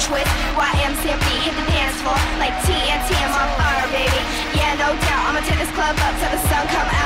twist. YMCMB, hit the dance floor like TNT. I'm on fire, baby. Yeah, no doubt, I'ma tear this club up till the sun come out.